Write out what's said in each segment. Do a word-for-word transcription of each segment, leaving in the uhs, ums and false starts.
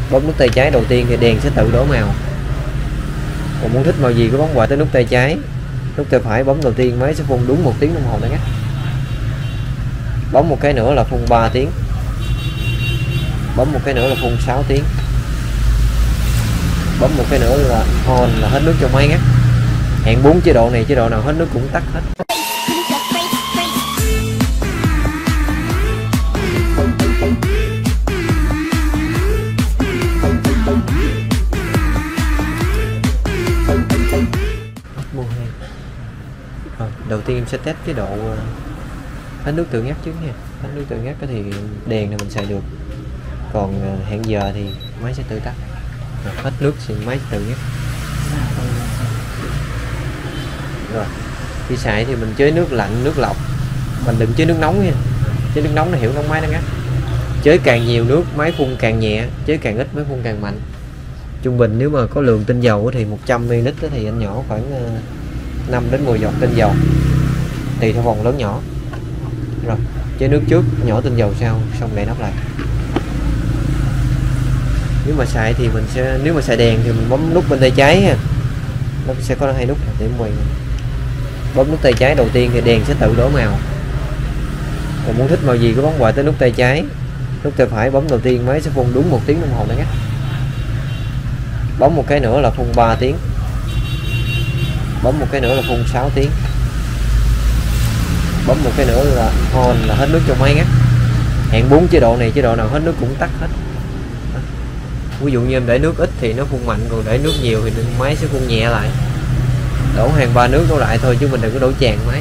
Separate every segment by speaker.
Speaker 1: Bấm nút tay trái đầu tiên thì đèn sẽ tự đổi màu. Còn muốn thích màu gì cứ bấm qua tới nút tay trái, nút tay phải bấm đầu tiên máy sẽ phun đúng một tiếng đồng hồ nữa nhé. Bấm một cái nữa là phun ba tiếng, bấm một cái nữa là phun sáu tiếng, bấm một cái nữa là on là hết nước cho máy ngắt. Hẹn bốn chế độ này, chế độ nào hết nước cũng tắt hết. Rồi, đầu tiên em sẽ test cái độ hết nước tự ngắt trước nha. Hết nước tự ngắt thì đèn này mình xài được, còn hẹn giờ thì máy sẽ tự tắt. Rồi, hết nước thì máy sẽ tự ngắt. Rồi khi xài thì mình chế nước lạnh, nước lọc, mình đừng chế nước nóng nha. Chế nước nóng là hiểu nóng máy nó ngắt. Chế càng nhiều nước máy phun càng nhẹ, chế càng ít máy phun càng mạnh. Trung bình nếu mà có lượng tinh dầu thì một trăm mi li lít thì anh nhỏ khoảng năm đến mười giọt tinh dầu tùy theo vòng lớn nhỏ. Rồi chế nước trước, nhỏ tinh dầu sau, xong đậy nắp lại. Nếu mà xài thì mình sẽ, nếu mà xài đèn thì mình bấm nút bên tay trái ha, nó sẽ có hai nút để quay. Bấm nút tay trái đầu tiên thì đèn sẽ tự đổi màu. Còn muốn thích màu gì cứ bấm qua tới nút tay trái, nút tay phải bấm đầu tiên máy sẽ phun đúng một tiếng đồng hồ nữa nhé. Bấm một cái nữa là phun ba tiếng, bấm một cái nữa là phun sáu tiếng, bấm một cái nữa là on là hết nước cho máy ngắt. Hẹn bốn chế độ này, chế độ nào hết nước cũng tắt hết. Ví dụ như em để nước ít thì nó phun mạnh, còn để nước nhiều thì máy sẽ phun nhẹ lại. Đổ hàng ba nước đổ lại thôi chứ mình đừng có đổ tràn máy.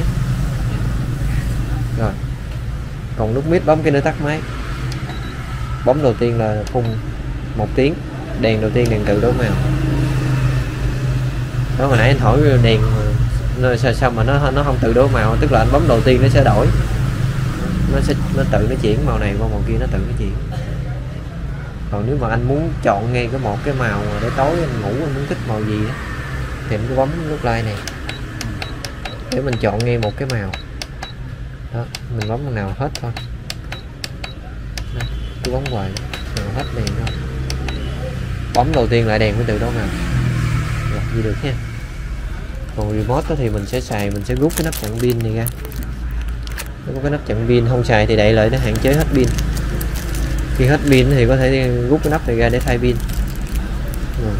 Speaker 1: Rồi còn nút mid bấm cái nữa tắt máy. Bấm đầu tiên là phun một tiếng, đèn đầu tiên đèn tự đổi màu. Đó, hồi nãy anh hỏi đèn nó sao, sao mà nó nó không tự đổi màu, tức là anh bấm đầu tiên nó sẽ đổi, nó sẽ nó tự nó chuyển màu này qua màu kia, nó tự nó chuyển. Còn nếu mà anh muốn chọn ngay cái một cái màu để tối anh ngủ anh muốn thích màu gì đó, thì anh cứ bấm nút like này để mình chọn ngay một cái màu đó, mình bấm màu nào hết thôi. Đó, cứ bấm hoài màu hết đèn thôi. Bấm đầu tiên lại đèn mới tự đổi màu. Rồi, gì được nha. Còn remote thì mình sẽ xài, mình sẽ rút cái nắp chặn pin này ra. Nếu có cái nắp chặn pin không xài thì đậy lại để hạn chế hết pin. Khi hết pin thì có thể rút cái nắp này ra để thay pin. Rồi.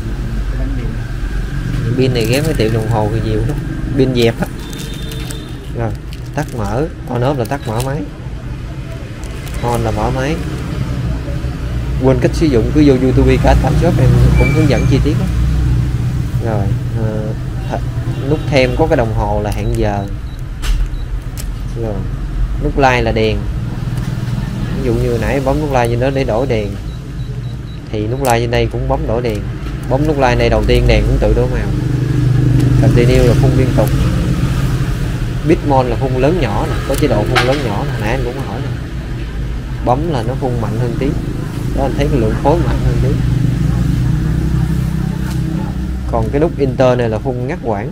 Speaker 1: Pin này ghép với tiệm đồng hồ thì nhiều lắm, pin dẹp á. Rồi tắt mở, on off là tắt mở máy, on là mở máy. Quên cách sử dụng cứ vô YouTube cả tám shop em cũng hướng dẫn chi tiết đó. Rồi à, nút thêm có cái đồng hồ là hẹn giờ. Rồi nút like là đèn. Ví dụ như nãy bấm nút like trên đó để đổi đèn thì nút like trên đây cũng bấm đổi đèn. Bấm nút like này đầu tiên đèn cũng tự đổi màu. Continue là phun liên tục. Bitmon là phun lớn nhỏ nè, có chế độ phun lớn nhỏ nè, nãy anh cũng hỏi nè. Bấm là nó phun mạnh hơn tí. Đó anh thấy cái lượng khối mạnh hơn tí. Còn cái nút Enter này là phun ngắt quãng.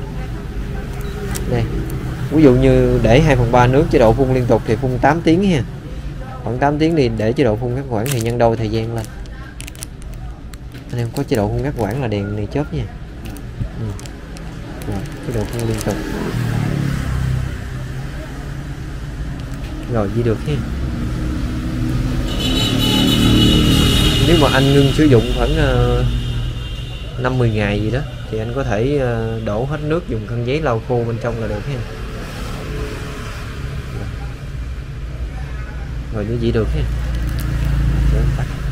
Speaker 1: Đây. Ví dụ như để hai phần ba nước chế độ phun liên tục thì phun tám tiếng ha. Khoảng tám tiếng thì để chế độ phun ngắt quãng thì nhân đôi thời gian lên. Anh em có chế độ phun ngắt quãng là đèn này chớp nha. Ừ. Rồi, chế độ phun liên tục. Rồi gì được ha. Nếu mà anh ngưng sử dụng khoảng uh, năm mươi ngày gì đó thì anh có thể uh, đổ hết nước, dùng khăn giấy lau khô bên trong là được ha. Rồi như vậy được ha. Rồi, tắt.